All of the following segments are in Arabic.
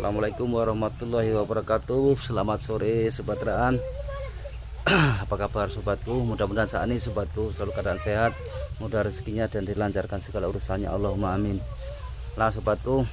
Assalamualaikum warahmatullahi wabarakatuh. Selamat sore Sobat Raan. Apa kabar sobatku? Mudah-mudahan saat ini sobatku selalu keadaan sehat, mudah rezekinya dan dilancarkan segala urusannya, Allahumma amin. Nah sobatku,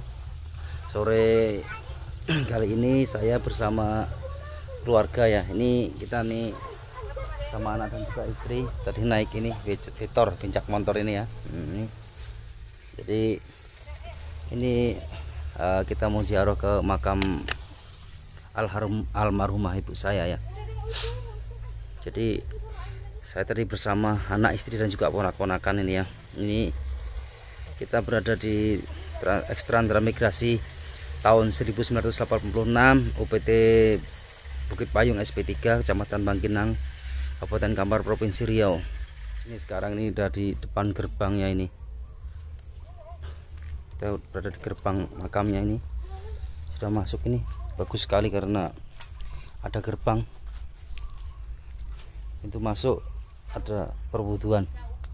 sore kali ini saya bersama keluarga ya. Ini kita nih sama anak dan juga istri tadi naik ini Vitor pincak motor ini ya. Jadi ini kita mau ziarah ke makam almarhumah ibu saya ya. Jadi saya tadi bersama anak istri dan juga ponak-ponakan ini ya. Ini kita berada di ekstra transmigrasi tahun 1986 UPT Bukit Payung SP3 Kecamatan Bangkinang Kabupaten Kampar Provinsi Riau. Ini sekarang ini udah di depan gerbangnya ini. Kita berada di gerbang makamnya ini. Sudah masuk ini. Bagus sekali karena ada gerbang. Pintu masuk ada perwuduan.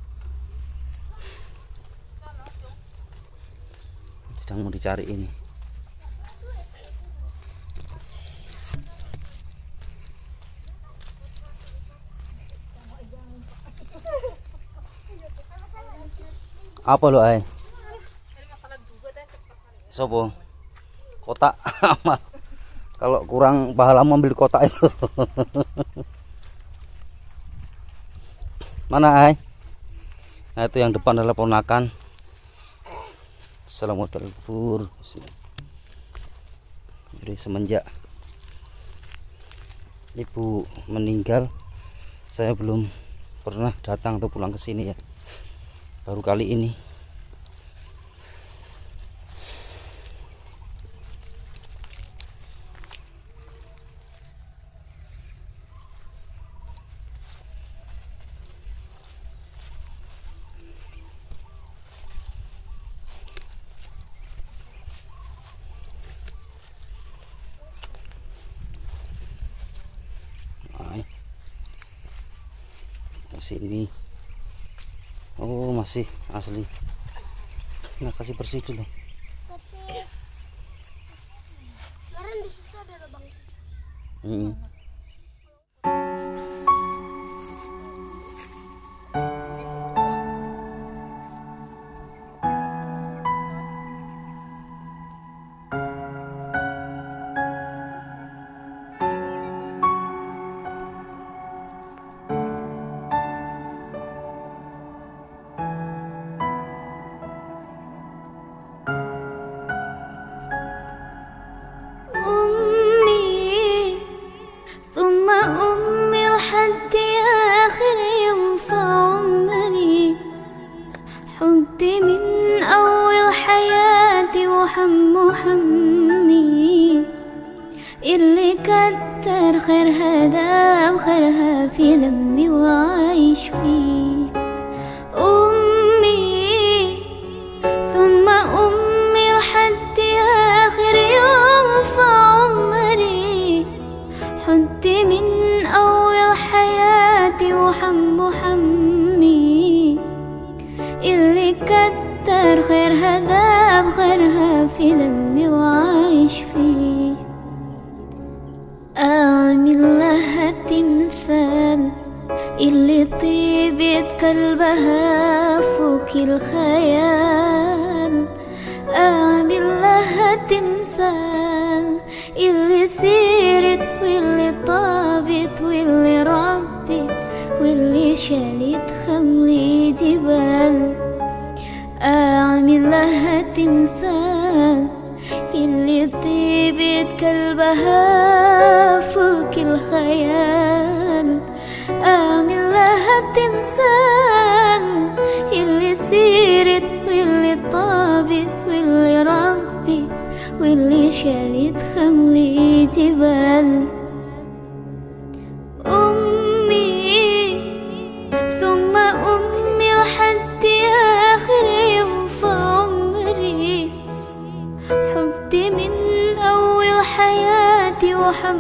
Sedang mau dicari ini. Apa lo ay? Sopo? Kotak amal. Kalau kurang pahala ambil kotak itu. Mana ay? Nah itu yang depan adalah ponakan. Assalamualaikum. Jadi semenjak ibu meninggal, saya belum pernah datang atau pulang ke sini ya. Baru kali ini. Sini. Oh masih asli. Nah kasih bersih dulu. Bersih. Kemarin di situ ada lubang. همي اللي كتر خيرها دام خيرها في ذنبي وعايش فيه. أمي ثم أمي لحد آخر يوم في عمري، حدي من أول حياتي وحمي اللي كتر خيرها دام خيرها في ذنبي وعايش فيه. أعمل لها تمثال اللي طيبة قلبها فوق الخيال. أعمل لها تمثال اللي سيرت واللي طابت واللي ربت واللي شالت خملي جبال. أعمل لها تمثال اللي طيبة قلبها فوق الخيال. أعمل لها تمثال اللي سيرت واللي طابت واللي ربت واللي شالت خملي جبال. أمي ثم أمي لحد آخر يوم في عمري، حبي من أول حياتي وحمي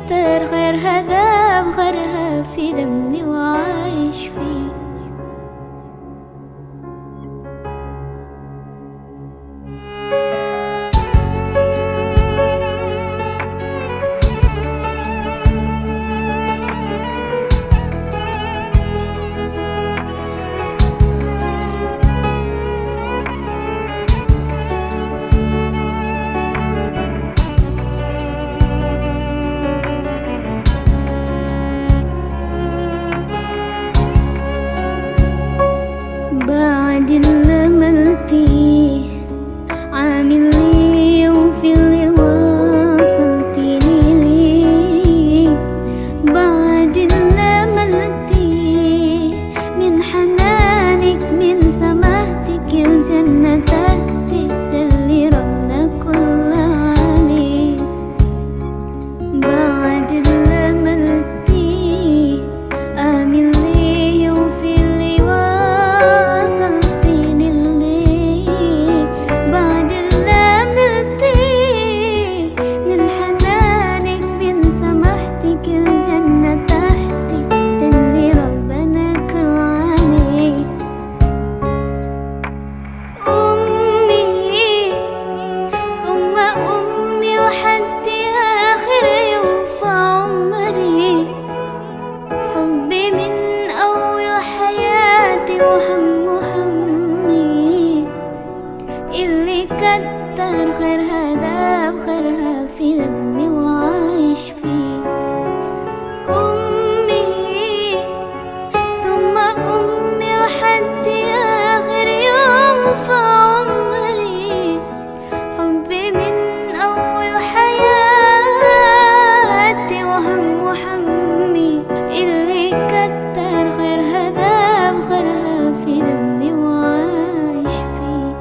كتر خيرها ذاب غيرها في دمي وعايش فيه. بعد اللي عملتيه عامل لي وفي اللي وصلتيني ليه. بعد اللي عملتيه من حنانك من سماحتك الجنة تحتك للي ربنا كل عليه. بعد اللي عملتيه عامل لي وفي اللي وصلتيني ليه. بعد اللي عملتيه من حنانك من سماحتك الجنة تحتك للي ربنا كل عليه. أمي ثم أمي وحد آخر يوم في عمري. حبي من أول حياتي وهم همي اللي كتر خيرها داب خيرها في دمي وعايش فيه. أمي ثم أمي لحد آخر يوم في عمري. حبي من أول حياتي وهم همي اللي كتر خيرها ذاب خيرها في دمي وعايش فيه.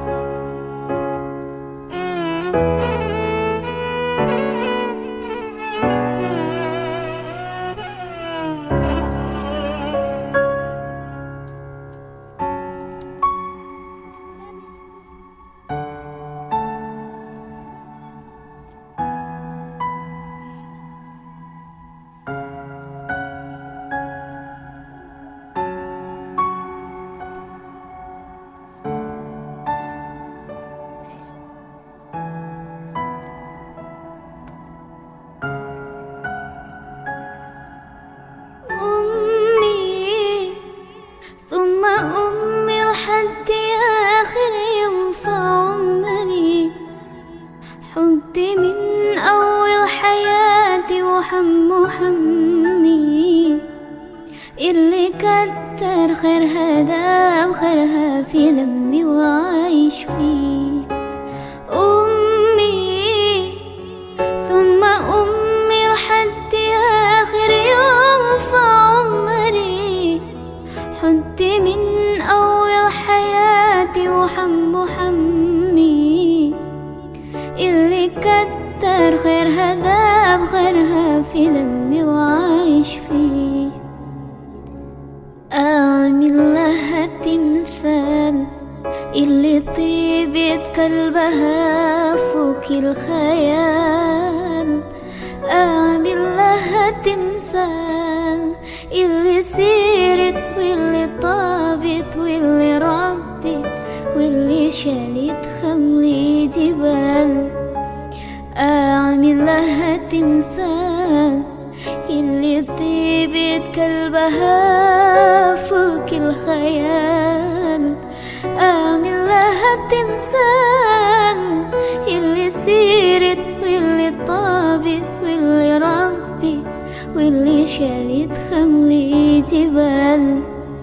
أمي ثم أمي لحد آخر يوم في عمري. حبي من أول حياتي وهم همي اللي كتر خيرها داب خيرها في دمي وعايش فيه. أمي ثم أمي لحد آخر يوم في عمري. حبي من أول حياتي وهم همي اللي كتر خيرها داب خيرها في دمي وعايش فيه. أعمل لها تمثال اللي طيبة قلبها فوق الخيال. أعمل لها تمثال اللي سيرت واللي طابت واللي ربت واللي شالت خمل جبال. أعمل لها تمثال اللي طيبة قلبها فوق الخيال. أعمل لها تمثال اللي سيرت واللي طابت واللي ربت واللي شالت خمل جبال.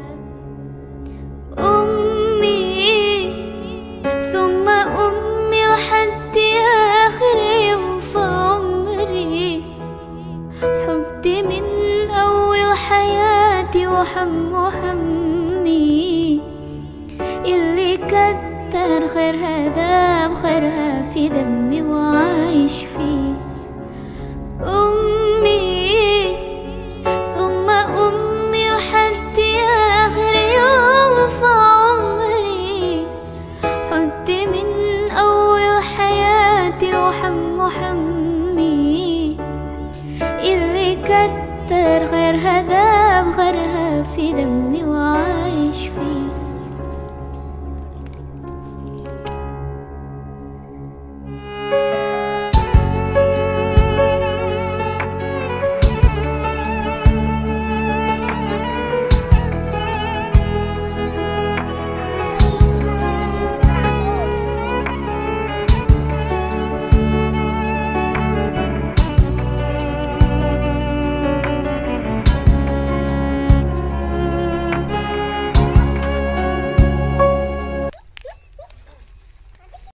أمي ثم أمي لحد آخر يوم في عمري. حبي من أول حياتي وهم همي اللي كتر خيرها داب خيرها في دمي وعايش فيه. أمي ثم أمي لحد آخر يوم في عمري. حبي من